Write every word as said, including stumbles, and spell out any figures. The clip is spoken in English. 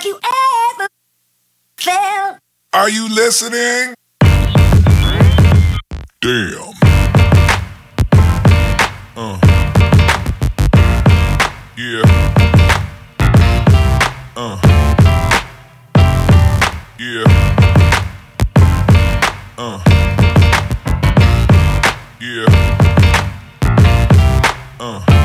Have you ever felt? Are you listening? Damn. Uh. Yeah. Uh. Yeah. Uh. Yeah. Uh.